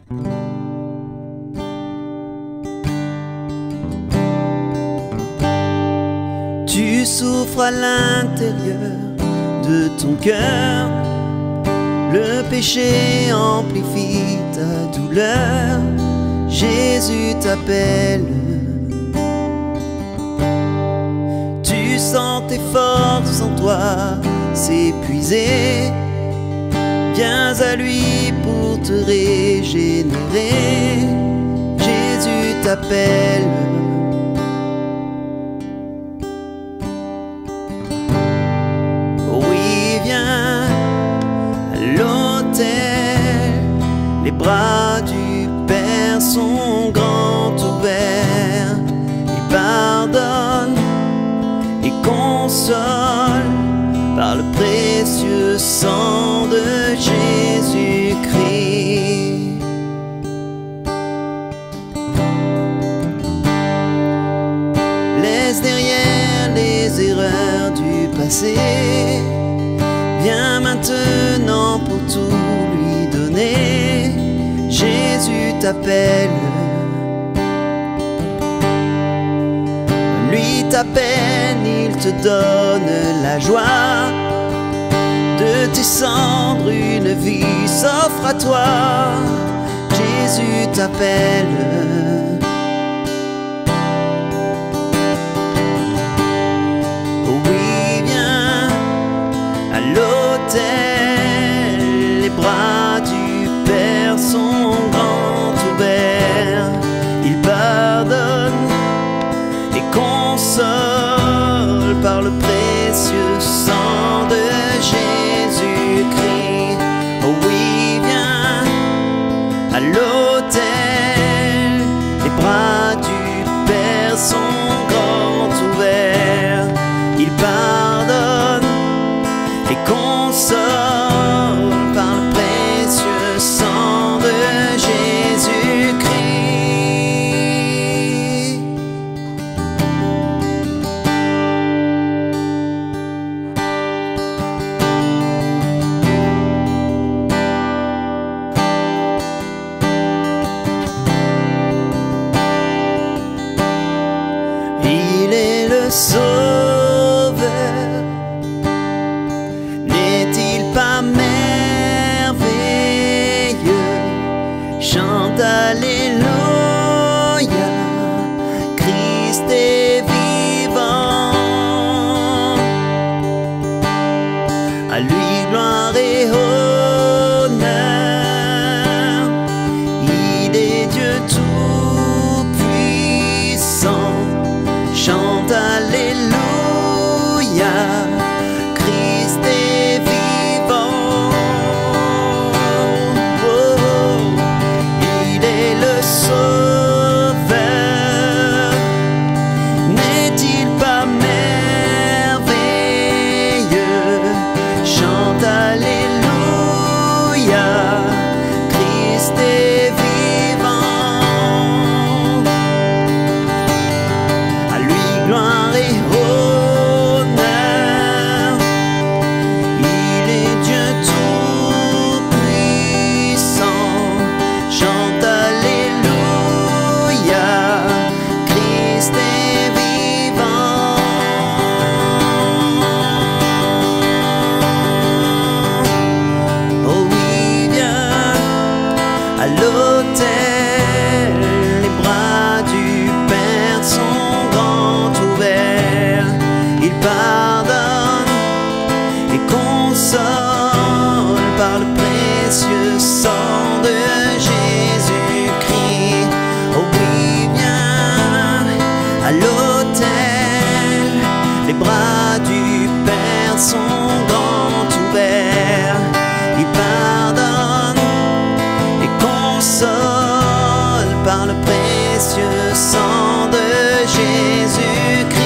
Tu souffres à l'intérieur de ton cœur, le péché amplifie ta douleur. Jésus t'appelle. Tu sens tes forces en toi s'épuiser. Viens à lui pour te régénérer. Jésus t'appelle. Oui, viens à l'autel. Les bras du Père sont grands ouverts. Il pardonne et console par le précieux sang de Jésus-Christ. Laisse derrière les erreurs du passé. Viens maintenant pour tout lui donner. Jésus t'appelle. Lui ta peine, il te donne la joie de tes cendres, une vie s'offre à toi. Jésus t'appelle. Oui, viens à l'autel. Les bras du Père sont grands ouverts. Il pardonne et console par le précieux sang de Jésus-Christ. Oh oui, viens à l'autel. Les bras du Père sont grands ouverts. Il pardonne et console par le précieux sang de Jésus-Christ. Il est le Sauveur, n'est-il pas merveilleux? Chante Alléluia, Christ est vivant. À lui gloire et honneur, il est Dieu tout-puissant. Chante Alléluia, Christ est vivant. Oh, il est le Sauveur, n'est-il pas merveilleux? Chante Alléluia, Christ est vivant. À lui gloire et honneur, il est Dieu tout-puissant. Chante Alléluia, Christ est vivant. Oh oui, viens à l'autel. Les bras du Père sont grands ouverts. Il pardonne et console par le précieux sang de Jésus-Christ. Oh oui, viens à l'autel. Les bras du Père sont grands ouverts. Il pardonne et console par le précieux sang de Jésus-Christ.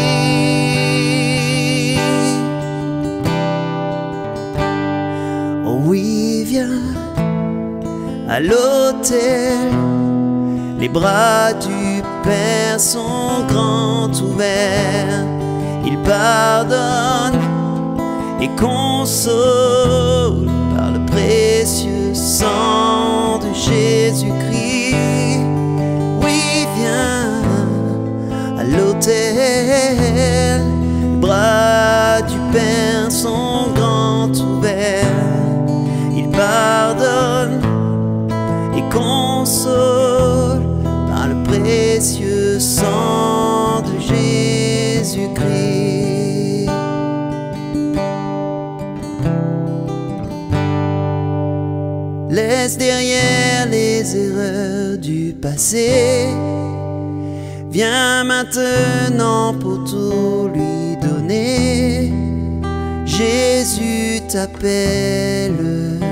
Oh oui, viens à l'autel. Les bras du Père sont grands ouverts. Il pardonne et console par le précieux sang de Jésus. sont grands ouverts. Il pardonne et console par le précieux sang de Jésus-Christ. Laisse derrière les erreurs du passé. Viens maintenant pour tout lui donner. Jésus t'appelle.